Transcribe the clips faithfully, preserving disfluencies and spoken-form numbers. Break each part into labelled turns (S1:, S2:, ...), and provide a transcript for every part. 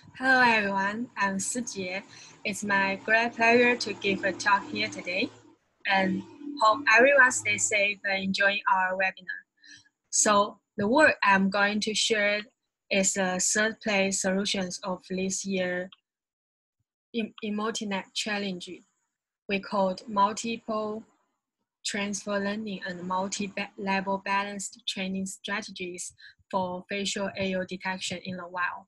S1: Hello everyone, I'm Sijie. It's my great pleasure to give a talk here today and hope everyone stays safe and enjoying our webinar. So the work I'm going to share is the third place solutions of this year Emotinet challenge. We called multiple transfer learning and multi-level balanced training strategies for facial A U detection in the wild.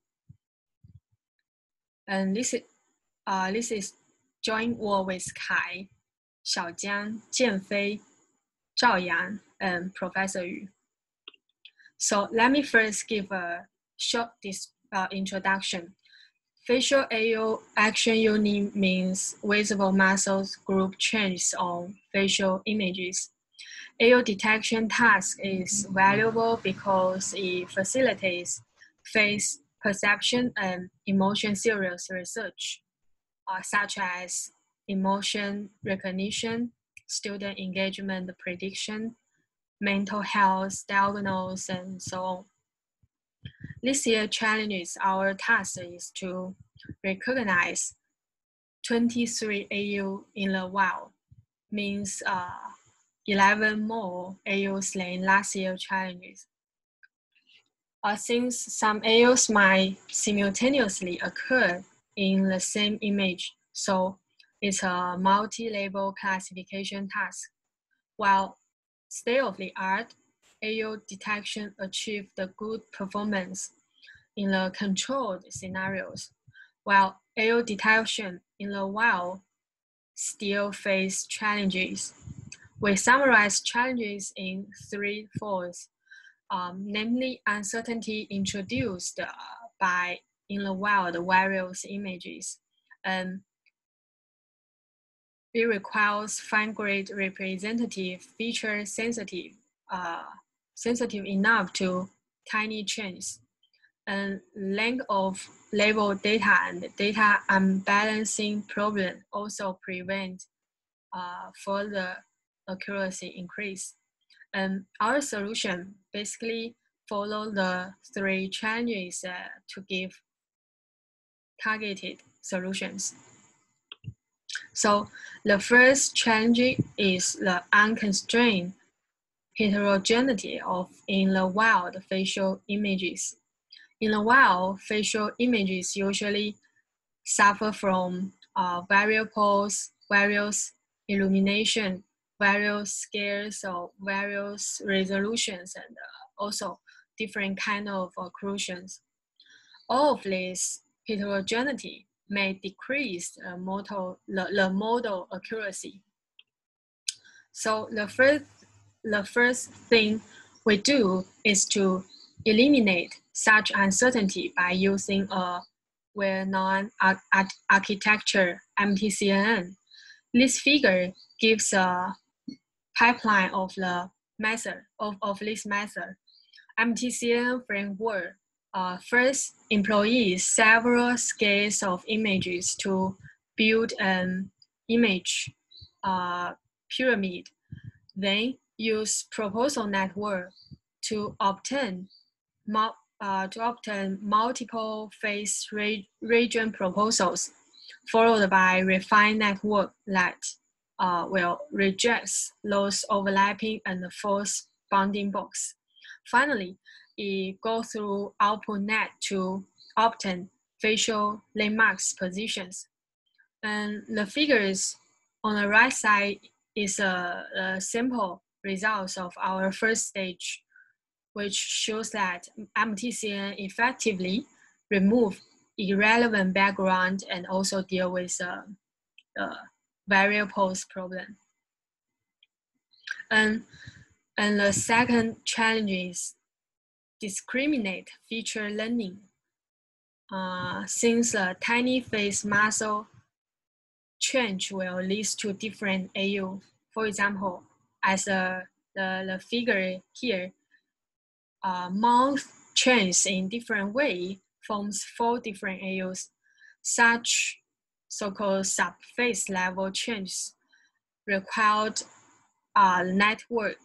S1: And this is, uh, this is joint work with Kai, Xiaojiang, Jianfei, Zhao Yang, and Professor Yu. So let me first give a short dis, uh, introduction. Facial A U action unit means visible muscles group changes on facial images. A U detection task is valuable because it facilitates face perception and emotion serious research, uh, such as emotion recognition, student engagement prediction, mental health diagnosis, and so on. This year challenges our task is to recognize twenty-three A U in the wild, means uh, eleven more A Us than last year challenges. Uh, since some A Us might simultaneously occur in the same image, so it's a multi-label classification task. While state-of-the-art A U detection achieved the good performance in the controlled scenarios, while A U detection in the wild still face challenges. We summarize challenges in three folds, um, namely uncertainty introduced uh, by in the wild various images, and it requires fine-grained representative feature sensitive, uh, sensitive enough to tiny changes, and length of label data and data unbalancing problem also prevent uh, further accuracy increase. And our solution basically follow the three challenges uh, to give targeted solutions. So the first challenge is the unconstrained heterogeneity of in the wild facial images. In the wild, facial images usually suffer from uh, variables, various illumination, various scales, or various resolutions, and uh, also different kind of occlusions. All of this heterogeneity may decrease uh, model, the, the model accuracy. So the first, the first thing we do is to eliminate such uncertainty by using a well-known ar ar architecture, M T C N N. This figure gives a pipeline of the method of, of this method. M T C N N framework uh, first employs several scales of images to build an image uh, pyramid, then use proposal network to obtain uh, to obtain multiple phase re region proposals, followed by refined network that uh, will reject those overlapping and false bounding box. Finally, it goes through output net to obtain facial landmarks positions. And the figures on the right side is a, a simple results of our first stage, which shows that M T C N effectively remove irrelevant background and also deal with uh, the variables problem. And, and the second challenge is discriminate feature learning. Uh, since a tiny face muscle change will lead to different A U. For example, as a, the, the figure here, uh, mouth changes in different way forms four different A Us. Such so-called subface level changes required a network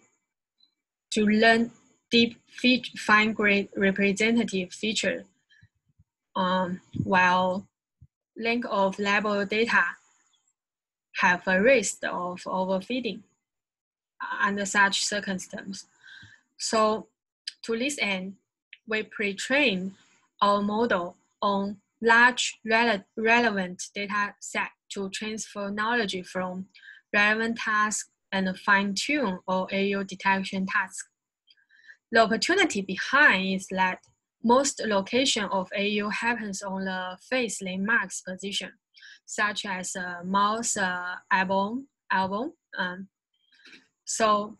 S1: to learn deep fine-grained representative feature. um, while length of label data have a risk of overfitting under such circumstances. So to this end, we pre-train our model on large rele relevant data set to transfer knowledge from relevant tasks and fine-tune our A U detection tasks. The opportunity behind is that most location of A U happens on the face landmarks position, such as uh, mouse uh, elbow, elbow. Um, so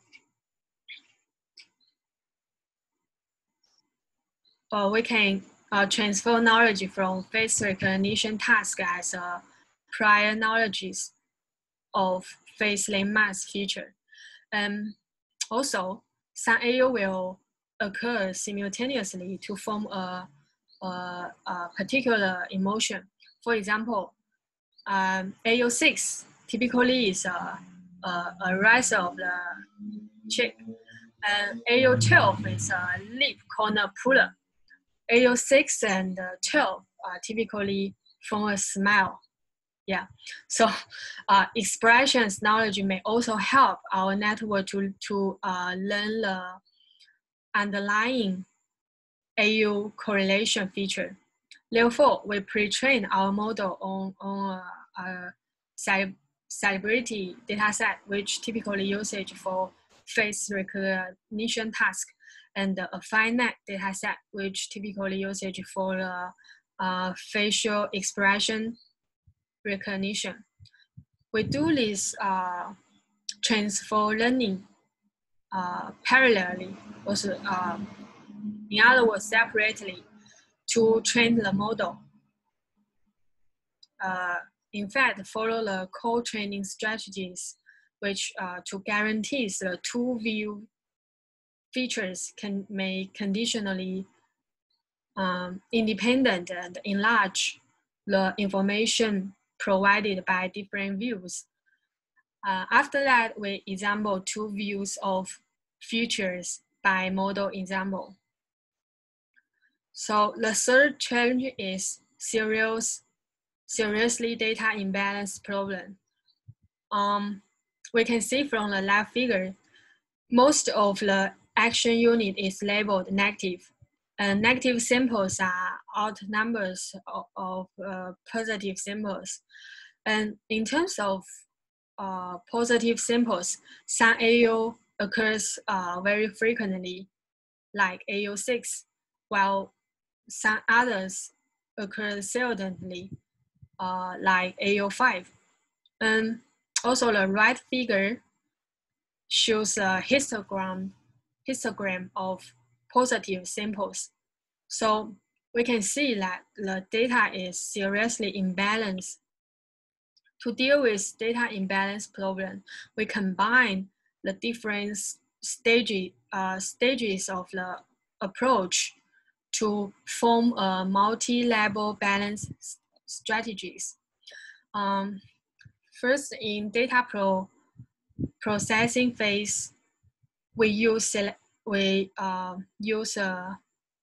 S1: uh, we can uh, transfer knowledge from face recognition task as uh, prior knowledges of face landmarks feature. Um, also, some A U will occur simultaneously to form a, a, a particular emotion. For example, um, A U six typically is a, a, a rise of the cheek, and A U twelve is a lip corner puller. A U six and twelve uh, typically form a smile. Yeah, so uh, expressions knowledge may also help our network to, to uh, learn the underlying A U correlation feature. Therefore, we pre-train our model on, on a, a celebrity dataset, which typically usage for face recognition task, and a finite dataset, which typically usage for uh, uh, facial expression recognition. We do this uh, transfer learning uh, parallelly, also, uh, in other words, separately, to train the model. Uh, in fact, follow the co-training strategies, which uh, to guarantee the two view features can make conditionally um, independent and enlarge the information provided by different views. Uh, after that, we example two views of features by model example. So the third challenge is serious, seriously data imbalance problem. Um, we can see from the left figure, most of the action unit is labeled negative. And negative samples are odd numbers of, of uh, positive samples. And in terms of uh, positive samples, some A U occurs uh, very frequently, like A U six, while some others occur seldomly, uh, like A U five. And also the right figure shows a histogram, histogram of positive samples. So we can see that the data is seriously imbalanced. To deal with data imbalance problem, we combine the different stage, uh, stages of the approach to form a multi-level balance strategies. Um, first, in data pro processing phase, we use we uh, use a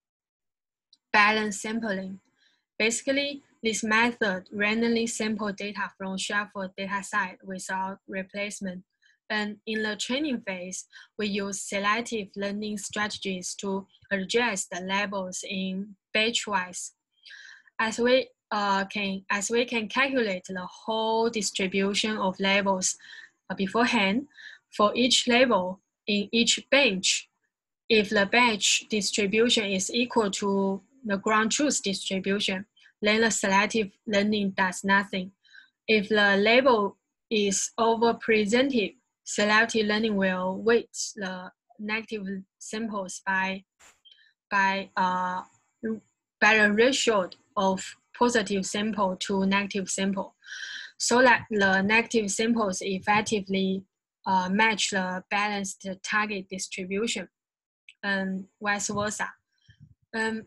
S1: balance sampling. Basically, this method randomly sample data from shuffled data set without replacement. And in the training phase, we use selective learning strategies to adjust the labels in batch-wise. As we uh, can as we can calculate the whole distribution of labels uh, beforehand for each label in each batch. If the batch distribution is equal to the ground truth distribution, then the selective learning does nothing. If the label is overrepresented, selective learning will weight the negative samples by, by, uh, by the ratio of positive sample to negative sample, so that the negative samples effectively uh, match the balanced target distribution, and vice versa. Um,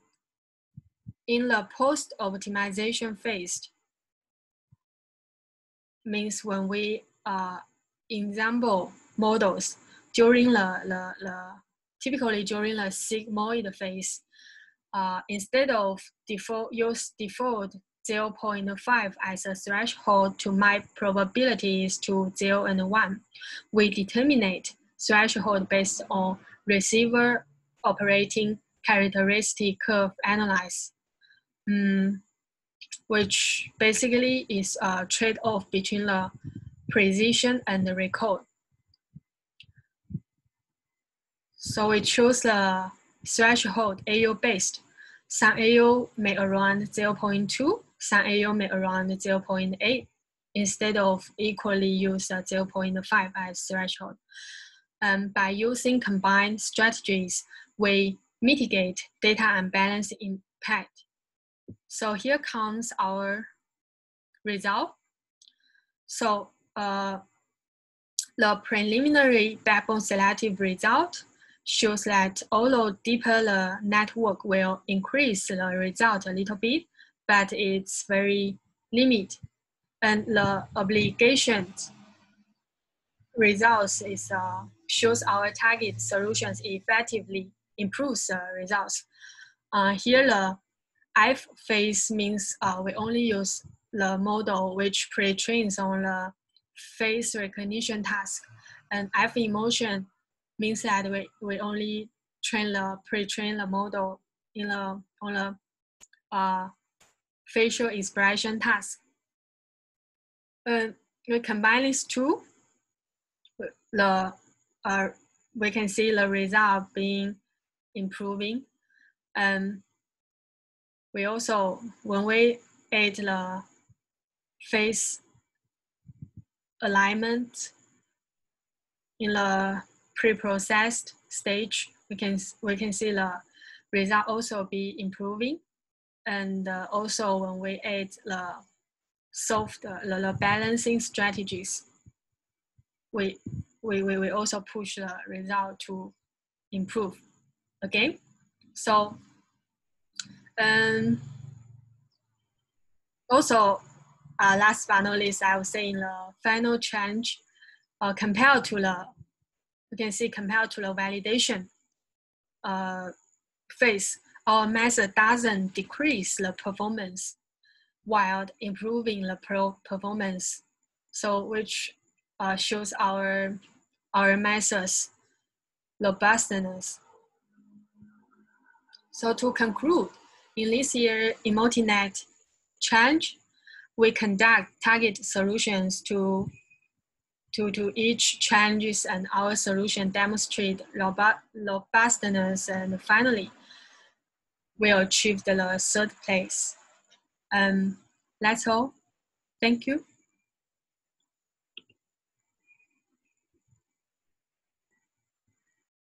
S1: in the post-optimization phase, means when we uh, example models during the, the, the typically during the sigmoid phase, uh, instead of default, use default zero point five as a threshold to map probabilities to zero and one. We determine threshold based on receiver operating characteristic curve analysis, um, which basically is a trade-off between the precision and the recall. So we choose the threshold A U based. Some A U may around zero point two, some A U may around zero point eight, instead of equally use zero point five as threshold. Um, by using combined strategies, we mitigate data unbalance impact. So here comes our result. So uh, the preliminary backbone selective result shows that although deeper the network will increase the result a little bit, but it's very limited. And the obligation results is uh, shows our target solutions effectively improves the results. Uh, here the F phase means uh, we only use the model which pre-trains on the face recognition task, and F emotion means that we, we only train the pre-train the model in the on the uh, facial expression task. Uh, we combine these two, the uh, we can see the result being improving. And we also, when we add the face alignment in the pre-processed stage, we can we can see the result also be improving. And uh, also when we add the soft uh, the, the balancing strategies, we we we we also push the result to improve again. So um also uh, last but not least, I would say in the final change, uh, compared to the you can see compared to the validation uh, phase, our method doesn't decrease the performance while improving the pro performance. So which uh, shows our our methods robustness. So to conclude, in this year Emotinet challenge, we conduct target solutions to to, to each challenges, and our solution demonstrate robustness, and finally we achieved the third place. Um, that's all. Thank you.